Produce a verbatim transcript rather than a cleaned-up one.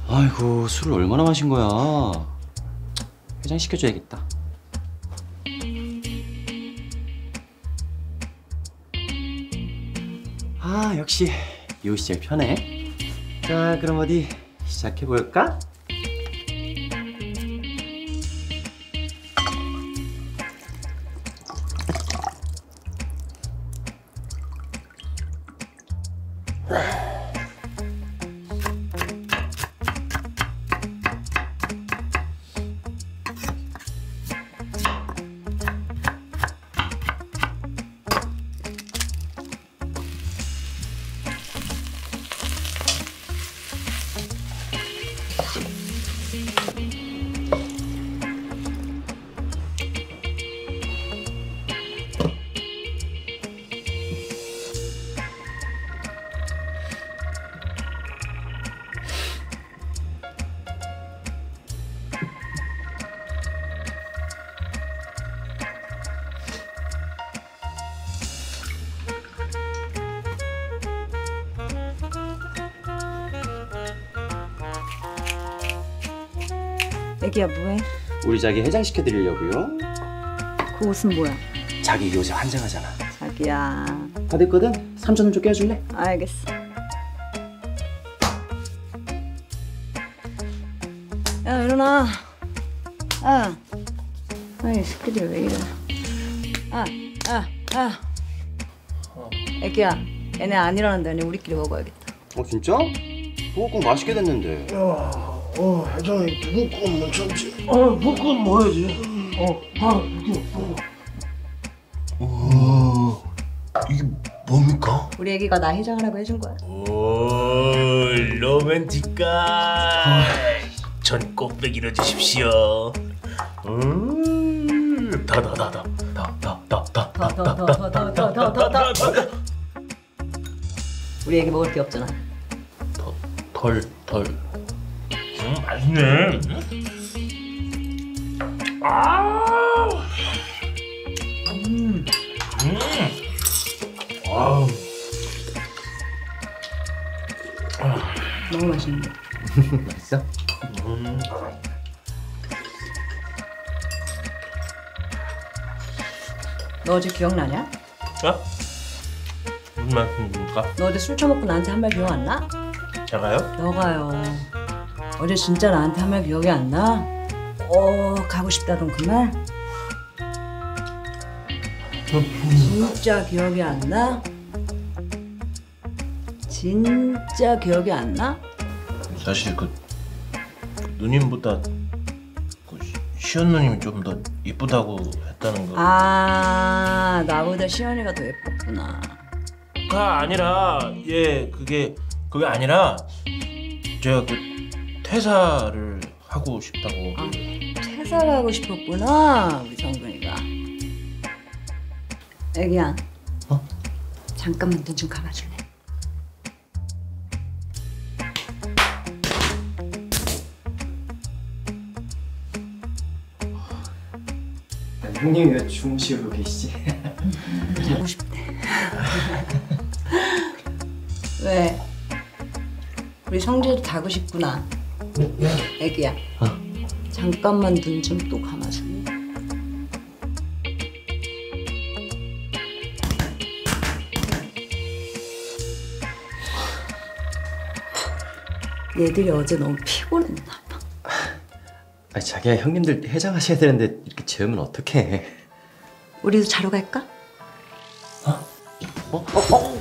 아이고, 술을 얼마나 마신 거야? 해장시켜줘야겠다. 아, 역시 요 시절 편해. 자, 그럼 어디 시작해볼까? 애기야 뭐해? 우리 자기 해장시켜드리려고요. 그 옷은 뭐야? 자기 요새 환장하잖아. 자기야. 다 됐거든? 삼천 원 좀 껴줄래? 알겠어. 야 일어나. 아. 아이 새끼들 왜 이래? 아, 아, 아. 애기야, 얘네 안 일어난다. 얘네 우리끼리 먹어야겠다. 어 진짜? 그거 꼭 맛있게 됐는데. 야, 어 회장이 누구 껌 천지. 어, 볶음 먹어야지. 어, 바로 이게 먹어. 오, 이게 뭡니까? 우리 애기가 나 해장하라고 해준 거야. 오, 로맨틱가. 전 꼭배기로 주십시오. 음, 다다다다, 다다다다다다다다다다다. 우리 애기 먹을 게 없잖아. 덜, 덜. 음, 맛있네. 아, 음. 음, 아, 너무 맛있는데. 맛있어? 음. 너 어제 기억나냐? 어? 무슨 말씀입니까? 너 어제 술 처먹고 나한테 한 말 기억 안 나? 제가요? 너가요. 어제 진짜 나한테 한 말 기억이 안 나? 어, 가고 싶다던 그 말? 진짜 기억이 안 나? 진짜 기억이 안 나? 사실 그 누님보다 그 시연 누님이 좀 더 이쁘다고 했다는 거. 아, 나보다 시연이가 더 예뻤구나. 가 아니라 예 그게 그게 아니라 제가 그 퇴사를 하고 싶다고. 아, 퇴사하고 싶었구나, 우리 성근이가. 애기야. 어? 잠깐만 눈 좀 감아줄래? 형님이 왜 주무시고 계시지? 자고 싶대. 왜? 우리 성재도 자고 싶구나. 애기야. 어? 잠깐만 눈 좀 또 감아줄래? 얘들이 어제 너무 피곤했나 봐. 아니 자기야, 형님들 해장하셔야 되는데 이렇게 재우면 어떡해? 우리도 자러 갈까? 어? 어? 어?